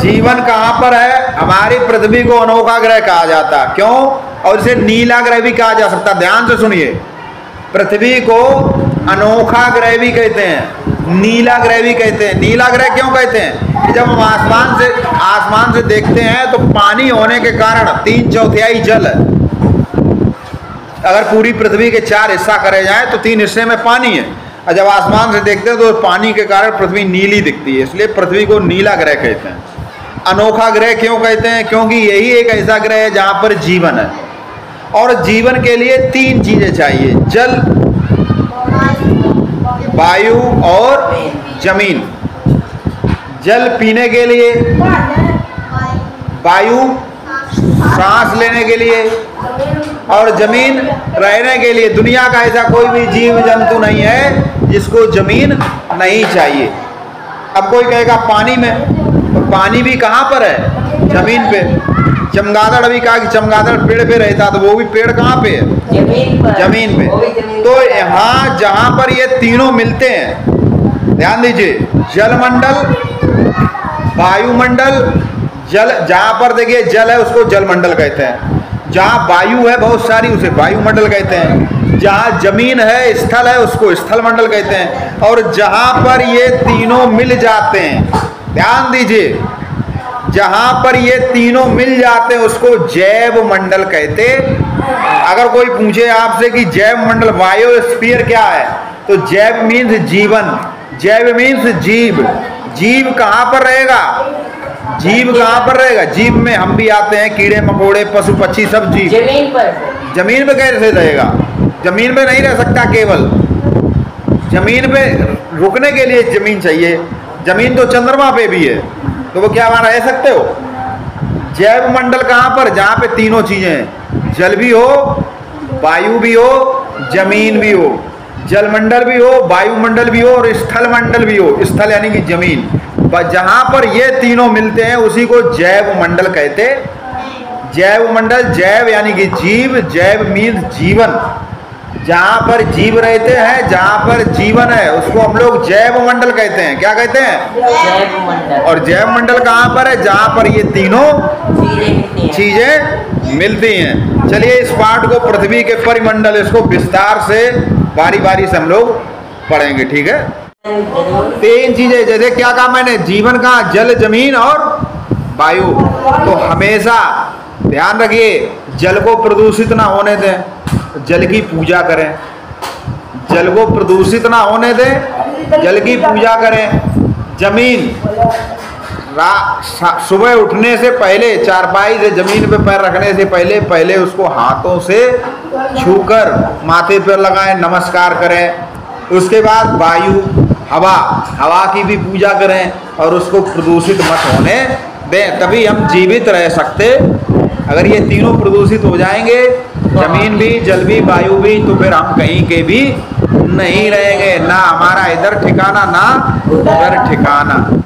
जीवन कहाँ पर है? हमारी पृथ्वी को अनोखा ग्रह कहा जाता, क्यों? और इसे नीला ग्रह भी कहा जा सकता। ध्यान से सुनिए, पृथ्वी को अनोखा ग्रह भी कहते हैं, नीला ग्रह भी कहते हैं। नीला ग्रह क्यों कहते हैं? कि जब हम आसमान से देखते हैं तो पानी होने के कारण 3/4 जल है। अगर पूरी पृथ्वी के 4 हिस्सा करे जाए तो 3 हिस्से में पानी है, और जब आसमान से देखते हैं तो पानी के कारण पृथ्वी नीली दिखती है, इसलिए पृथ्वी को नीला ग्रह कहते हैं। अनोखा ग्रह क्यों कहते हैं? क्योंकि यही एक ऐसा ग्रह है जहाँ पर जीवन है, और जीवन के लिए 3 चीजें चाहिए: जल, वायु और जमीन। जल पीने के लिए, वायु सांस लेने के लिए, और जमीन रहने के लिए। दुनिया का ऐसा कोई भी जीव जंतु नहीं है जिसको जमीन नहीं चाहिए। अब कोई कहेगा पानी में, तो पानी भी कहाँ पर है? जमीन पे। चमगादड़ अभी कहा कि चमगादड़ पेड़ पे रहता, तो वो भी पेड़ कहाँ पे है? जमीन पे। तो यहाँ जहाँ पर ये तीनों मिलते हैं, ध्यान दीजिए, जलमंडल, वायुमंडल, जल, जहाँ पर देखिए जल है उसको जलमंडल कहते हैं, जहाँ वायु है बहुत सारी उसे वायुमंडल कहते हैं, जहाँ जमीन है, स्थल है, उसको स्थल मंडल कहते हैं, और जहाँ पर ये तीनों मिल जाते हैं, ध्यान दीजिए, जहाँ पर ये तीनों मिल जाते हैं उसको जैव मंडल कहते। अगर कोई पूछे आपसे कि जैव मंडल, बायोस्फीयर क्या है, तो जैव मीन्स जीवन, जैव मीन्स जीव। जीव कहाँ पर रहेगा? जीव कहाँ पर रहेगा? जीव में हम भी आते हैं, कीड़े मकोड़े, पशु पक्षी, सब जीव। जमीन पर। जमीन पे कैसे रहेगा? जमीन पे नहीं रह सकता। केवल जमीन पे रुकने के लिए जमीन चाहिए। जमीन तो चंद्रमा पे भी है, तो वो क्या वहां रह सकते हो? जैव मंडल कहाँ पर? जहाँ पे तीनों चीजें हैं, जल भी हो, वायु भी हो, जमीन भी हो। जलमंडल भी हो, वायुमंडल भी हो, और स्थल मंडल भी हो। स्थल यानी कि जमीन। जहाँ पर ये तीनों मिलते हैं उसी को जैव मंडल कहते। जैव मंडल, जैव यानी कि जीव, जैव मीन्स जीवन। जहाँ पर जीव रहते हैं, जहाँ पर जीवन है, उसको हम लोग जैव मंडल कहते हैं। क्या कहते हैं? जैव मंडल। और जैव मंडल कहाँ पर है? जहाँ पर ये तीनों चीजें मिलती हैं। चलिए इस पाठ को, पृथ्वी के परिमंडल, इसको विस्तार से बारी बारी से हम लोग पढ़ेंगे, ठीक है? 3 चीजें, जैसे क्या कहा मैंने? जीवन का जल, जमीन और वायु। तो हमेशा ध्यान रखिए, जल को प्रदूषित ना होने दें, जल की पूजा करें। जल को प्रदूषित ना होने दें, जल की पूजा करें। जमीन, सुबह उठने से पहले, चारपाई से जमीन पे पैर रखने से पहले उसको हाथों से छूकर माथे पर लगाएं, नमस्कार करें। उसके बाद वायु, हवा की भी पूजा करें, और उसको प्रदूषित मत होने दें, तभी हम जीवित रह सकते। अगर ये तीनों प्रदूषित हो जाएंगे, जमीन भी, जल भी, वायु भी, तो फिर हम कहीं के भी नहीं रहेंगे। ना हमारा इधर ठिकाना, ना उधर ठिकाना।